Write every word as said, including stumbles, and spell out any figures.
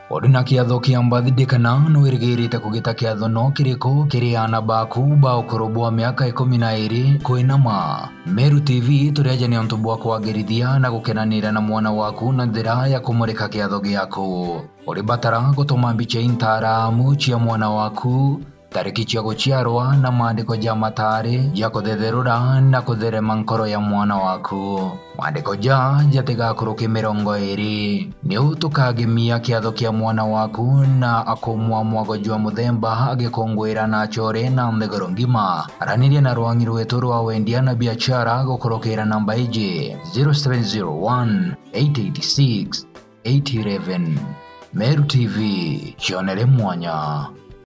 Odina kiatho kiambathidikana nwirigirite kugita kiatho no kiriko kiriana baku ba ukurubwa miaka ikumi na iri kwinama. Meru T V tureje ni ontu bwa kwagirithia na gukenanira na mwana waku na njira ya kumurika kiatho giaku. Uribatara gutuma mbica intaramu cia mwana waku, tariki cia guciarwa na maandiko ja matari ja kuthetherura na kutherema nkoro ya mwana waku. Maandiko ja jatigakuruki mirongo iri. Ni utukagemia kiatho kia mwana waku na akumwa mwago jwa muthemba agikongwira na chore na ndegoro ngima. Araniria na rwangi rwetu rwa wendia na biashara gukurukira namba iji zero seven zero one eight eight six eight one one. Meru T V, chionere mwanya.